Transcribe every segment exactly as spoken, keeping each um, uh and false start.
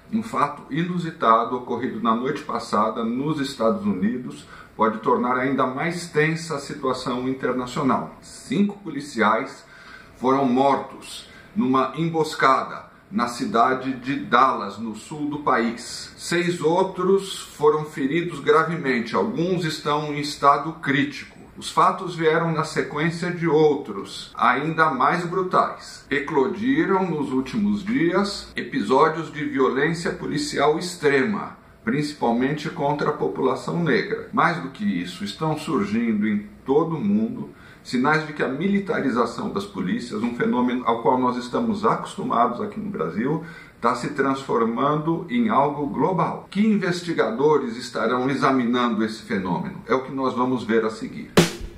Um fato inusitado ocorrido na noite passada nos Estados Unidos pode tornar ainda mais tensa a situação internacional. Cinco policiais foram mortos numa emboscada na cidade de Dallas, no sul do país. Seis outros foram feridos gravemente, alguns estão em estado crítico. Os fatos vieram na sequência de outros, ainda mais brutais. Eclodiram nos últimos dias episódios de violência policial extrema, principalmente contra a população negra. Mais do que isso, estão surgindo em todo o mundo sinais de que a militarização das polícias, um fenômeno ao qual nós estamos acostumados aqui no Brasil, está se transformando em algo global. Que investigadores estarão examinando esse fenômeno? É o que nós vamos ver a seguir.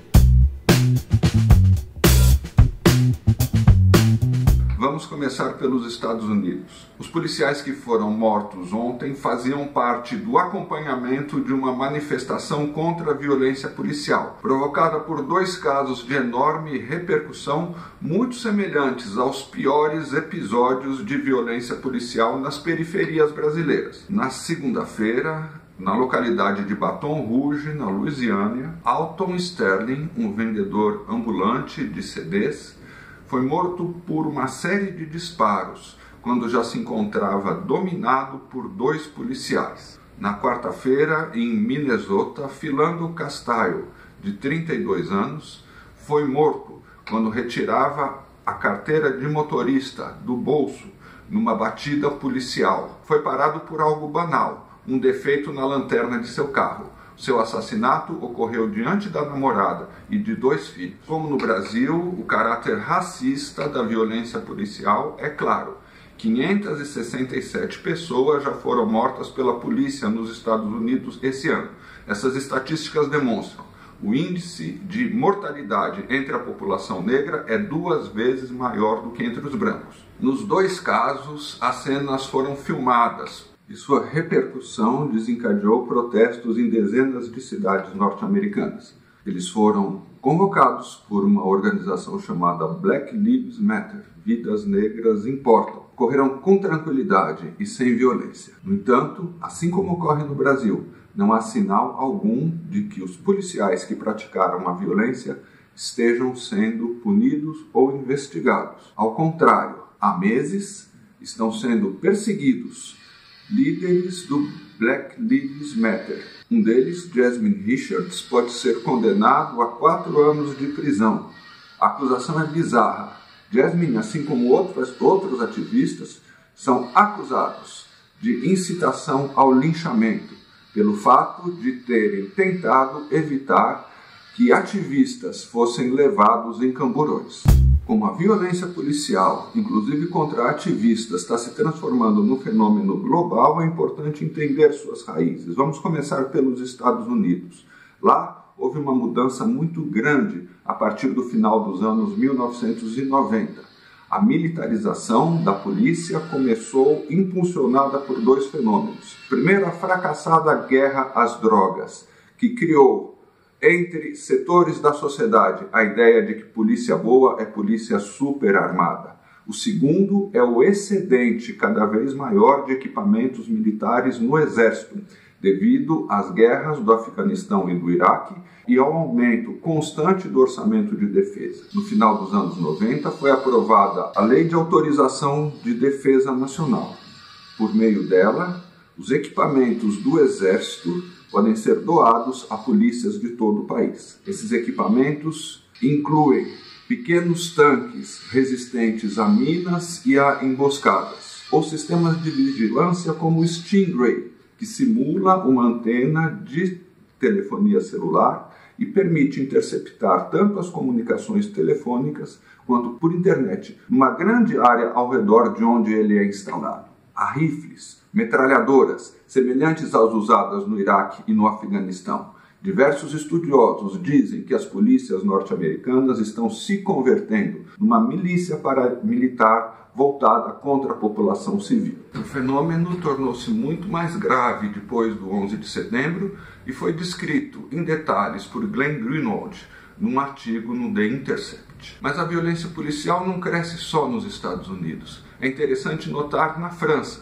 Vamos começar pelos Estados Unidos. Os policiais que foram mortos ontem faziam parte do acompanhamento de uma manifestação contra a violência policial, provocada por dois casos de enorme repercussão, muito semelhantes aos piores episódios de violência policial nas periferias brasileiras. Na segunda-feira, na localidade de Baton Rouge, na Louisiana, Alton Sterling, um vendedor ambulante de C Ds, foi morto por uma série de disparos, quando já se encontrava dominado por dois policiais. Na quarta-feira, em Minnesota, Philando Castile, de trinta e dois anos, foi morto quando retirava a carteira de motorista do bolso numa batida policial. Foi parado por algo banal, um defeito na lanterna de seu carro. Seu assassinato ocorreu diante da namorada e de dois filhos. Como no Brasil, o caráter racista da violência policial é claro. quinhentas e sessenta e sete pessoas já foram mortas pela polícia nos Estados Unidos esse ano. Essas estatísticas demonstram o índice de mortalidade entre a população negra é duas vezes maior do que entre os brancos. Nos dois casos, as cenas foram filmadas e sua repercussão desencadeou protestos em dezenas de cidades norte-americanas. Eles foram convocados por uma organização chamada Black Lives Matter, Vidas Negras Importam. Correram com tranquilidade e sem violência. No entanto, assim como ocorre no Brasil, não há sinal algum de que os policiais que praticaram a violência estejam sendo punidos ou investigados. Ao contrário, há meses estão sendo perseguidos líderes do Black Lives Matter. Um deles, Jasmine Richards, pode ser condenado a quatro anos de prisão. A acusação é bizarra. Jasmine, assim como outros, outros ativistas, são acusados de incitação ao linchamento, pelo fato de terem tentado evitar que ativistas fossem levados em camburões. Como a violência policial, inclusive contra ativistas, está se transformando num fenômeno global, é importante entender suas raízes. Vamos começar pelos Estados Unidos. Lá houve uma mudança muito grande a partir do final dos anos mil novecentos e noventa. A militarização da polícia começou impulsionada por dois fenômenos. Primeiro, a fracassada guerra às drogas, que criou entre setores da sociedade a ideia de que polícia boa é polícia super armada. O segundo é o excedente cada vez maior de equipamentos militares no exército, devido às guerras do Afeganistão e do Iraque e ao aumento constante do orçamento de defesa. No final dos anos noventa foi aprovada a Lei de Autorização de Defesa Nacional. Por meio dela, os equipamentos do exército podem ser doados a polícias de todo o país. Esses equipamentos incluem pequenos tanques resistentes a minas e a emboscadas, ou sistemas de vigilância como o Stingray, que simula uma antena de telefonia celular e permite interceptar tanto as comunicações telefônicas quanto por internet, numa grande área ao redor de onde ele é instalado. Há rifles, metralhadoras, semelhantes às usadas no Iraque e no Afeganistão. Diversos estudiosos dizem que as polícias norte-americanas estão se convertendo numa milícia paramilitar voltada contra a população civil. O fenômeno tornou-se muito mais grave depois do onze de setembro e foi descrito em detalhes por Glenn Greenwald num artigo no The Intercept. Mas a violência policial não cresce só nos Estados Unidos. É interessante notar na França,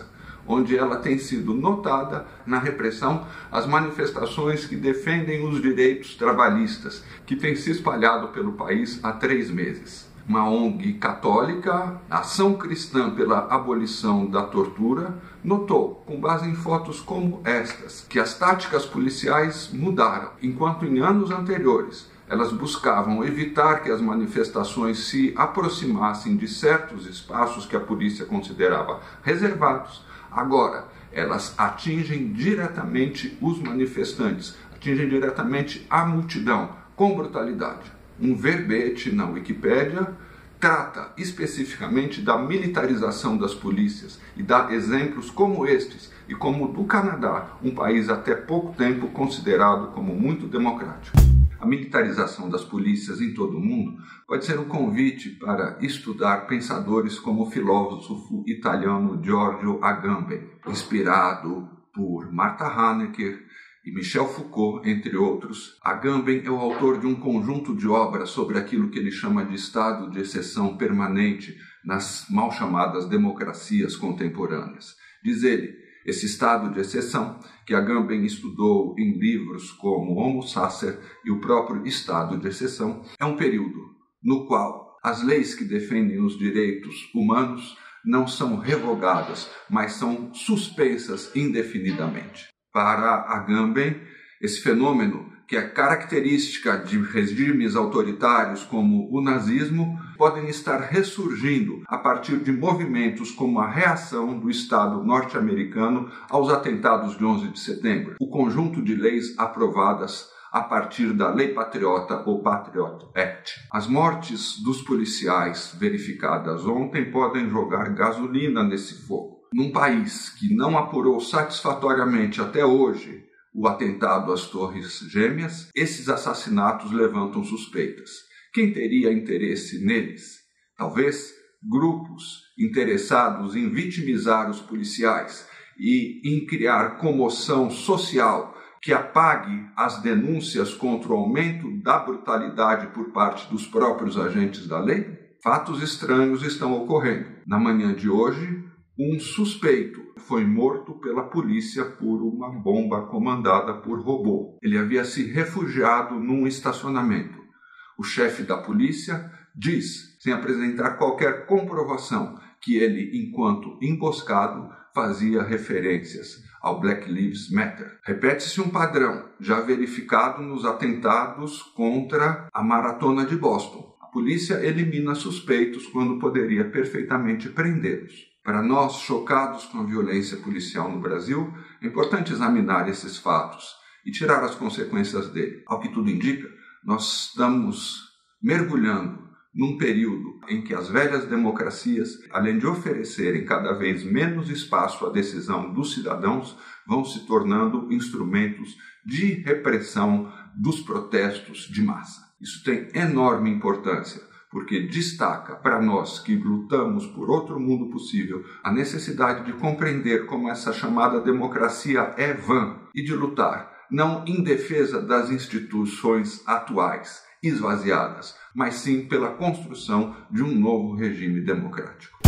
onde ela tem sido notada na repressão às manifestações que defendem os direitos trabalhistas, que tem se espalhado pelo país há três meses. Uma O N G católica, Ação Cristã pela Abolição da Tortura, notou, com base em fotos como estas, que as táticas policiais mudaram, enquanto em anos anteriores elas buscavam evitar que as manifestações se aproximassem de certos espaços que a polícia considerava reservados. Agora, elas atingem diretamente os manifestantes, atingem diretamente a multidão, com brutalidade. Um verbete na Wikipédia trata especificamente da militarização das polícias e dá exemplos como estes e como o do Canadá, um país até pouco tempo considerado como muito democrático. A militarização das polícias em todo o mundo pode ser um convite para estudar pensadores como o filósofo italiano Giorgio Agamben, inspirado por Martha Hanecker e Michel Foucault, entre outros. Agamben é o autor de um conjunto de obras sobre aquilo que ele chama de estado de exceção permanente nas mal chamadas democracias contemporâneas. Diz ele, esse estado de exceção, que Agamben estudou em livros como Homo Sacer e o próprio estado de exceção, é um período no qual as leis que defendem os direitos humanos não são revogadas, mas são suspensas indefinidamente. Para Agamben, esse fenômeno, que é característica de regimes autoritários como o nazismo, podem estar ressurgindo a partir de movimentos como a reação do Estado norte-americano aos atentados de onze de setembro, o conjunto de leis aprovadas a partir da Lei Patriota ou Patriot Act. As mortes dos policiais verificadas ontem podem jogar gasolina nesse fogo. Num país que não apurou satisfatoriamente até hoje o atentado às Torres Gêmeas, esses assassinatos levantam suspeitas. Quem teria interesse neles? Talvez grupos interessados em vitimizar os policiais e em criar comoção social que apague as denúncias contra o aumento da brutalidade por parte dos próprios agentes da lei? Fatos estranhos estão ocorrendo. Na manhã de hoje, um suspeito foi morto pela polícia por uma bomba comandada por robô. Ele havia se refugiado num estacionamento. O chefe da polícia diz, sem apresentar qualquer comprovação, que ele, enquanto emboscado, fazia referências ao Black Lives Matter. Repete-se um padrão já verificado nos atentados contra a Maratona de Boston. A polícia elimina suspeitos quando poderia perfeitamente prendê-los. Para nós, chocados com a violência policial no Brasil, é importante examinar esses fatos e tirar as consequências dele. Ao que tudo indica, nós estamos mergulhando num período em que as velhas democracias, além de oferecerem cada vez menos espaço à decisão dos cidadãos, vão se tornando instrumentos de repressão dos protestos de massa. Isso tem enorme importância, porque destaca para nós que lutamos por outro mundo possível a necessidade de compreender como essa chamada democracia é vã e de lutar não em defesa das instituições atuais, esvaziadas, mas sim pela construção de um novo regime democrático.